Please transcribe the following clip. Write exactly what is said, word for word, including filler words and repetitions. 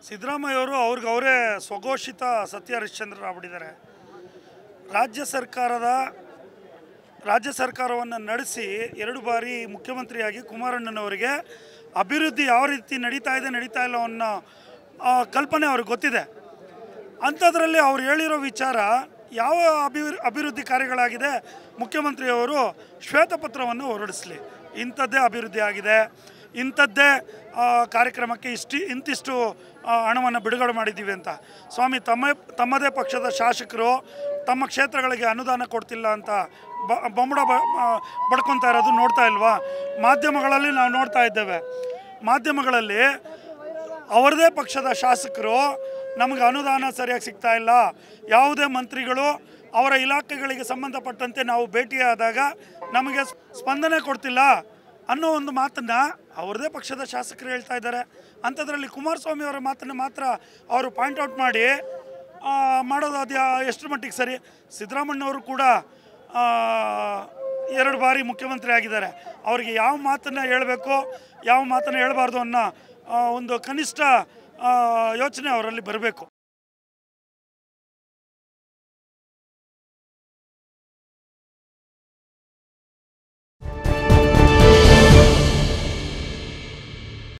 ಸಿದ್ದರಾಮಯ್ಯವರು ಅವ್ರಿಗೆ ಅವರೇ ಸ್ವಘೋಷಿತ ಸತ್ಯ ಹರಿಶ್ಚಂದ್ರರಾಗ್ಬಿಟ್ಟಿದ್ದಾರೆ. ರಾಜ್ಯ ಸರ್ಕಾರದ ರಾಜ್ಯ ಸರ್ಕಾರವನ್ನು ನಡೆಸಿ ಎರಡು ಬಾರಿ ಮುಖ್ಯಮಂತ್ರಿಯಾಗಿ ಕುಮಾರಣ್ಣನವರಿಗೆ ಅಭಿವೃದ್ಧಿ ಯಾವ ರೀತಿ ನಡೀತಾ ಇದೆ ನಡೀತಾ ಇಲ್ಲ ಅನ್ನೋ ಕಲ್ಪನೆ ಅವ್ರಿಗೆ ಗೊತ್ತಿದೆ. ಅಂಥದ್ರಲ್ಲಿ ಅವ್ರು ಹೇಳಿರೋ ವಿಚಾರ ಯಾವ ಅಭಿವೃ ಅಭಿವೃದ್ಧಿ ಕಾರ್ಯಗಳಾಗಿದೆ ಮುಖ್ಯಮಂತ್ರಿಯವರು ಶ್ವೇತಪತ್ರವನ್ನು ಹೊರಡಿಸಲಿ, ಇಂಥದ್ದೇ ಅಭಿವೃದ್ಧಿ ಆಗಿದೆ, ಇಂಥದ್ದೇ ಕಾರ್ಯಕ್ರಮಕ್ಕೆ ಇಷ್ಟು ಇಂತಿಷ್ಟು ಹಣವನ್ನು ಬಿಡುಗಡೆ ಮಾಡಿದ್ದೀವಿ ಅಂತ. ಸ್ವಾಮಿ ತಮ್ಮ ತಮ್ಮದೇ ಪಕ್ಷದ ಶಾಸಕರು ತಮ್ಮ ಕ್ಷೇತ್ರಗಳಿಗೆ ಅನುದಾನ ಕೊಡ್ತಿಲ್ಲ ಅಂತ ಬ ಬೊಂಬಡ ಬಡ್ಕೊತಾ ಇರೋದು ನೋಡ್ತಾ ಇಲ್ವಾ? ಮಾಧ್ಯಮಗಳಲ್ಲಿ ನಾವು ನೋಡ್ತಾ ಇದ್ದೇವೆ. ಮಾಧ್ಯಮಗಳಲ್ಲಿ ಅವರದೇ ಪಕ್ಷದ ಶಾಸಕರು ನಮಗೆ ಅನುದಾನ ಸರಿಯಾಗಿ ಸಿಗ್ತಾ ಇಲ್ಲ, ಯಾವುದೇ ಮಂತ್ರಿಗಳು ಅವರ ಇಲಾಖೆಗಳಿಗೆ ಸಂಬಂಧಪಟ್ಟಂತೆ ನಾವು ಭೇಟಿಯಾದಾಗ ನಮಗೆ ಸ್ಪಂದನೆ ಕೊಡ್ತಿಲ್ಲ ಅನ್ನೋ ಒಂದು ಮಾತನ್ನು ಅವ್ರದೇ ಪಕ್ಷದ ಶಾಸಕರು ಹೇಳ್ತಾ ಇದ್ದಾರೆ. ಅಂಥದ್ರಲ್ಲಿ ಕುಮಾರಸ್ವಾಮಿ ಅವರ ಮಾತನ್ನು ಮಾತ್ರ ಅವರು ಪಾಯಿಂಟ್ಔಟ್ ಮಾಡಿ ಮಾಡೋದು ಅದು ಎಷ್ಟು ಮಟ್ಟಿಗೆ ಸರಿ? ಸಿದ್ದರಾಮಯ್ಯವರು ಕೂಡ ಎರಡು ಬಾರಿ ಮುಖ್ಯಮಂತ್ರಿ ಆಗಿದ್ದಾರೆ. ಅವರಿಗೆ ಯಾವ ಮಾತನ್ನು ಹೇಳಬೇಕು ಯಾವ ಮಾತನ್ನು ಹೇಳಬಾರ್ದು ಅನ್ನೋ ಒಂದು ಕನಿಷ್ಠ ಯೋಚನೆ ಅವರಲ್ಲಿ ಬರಬೇಕು.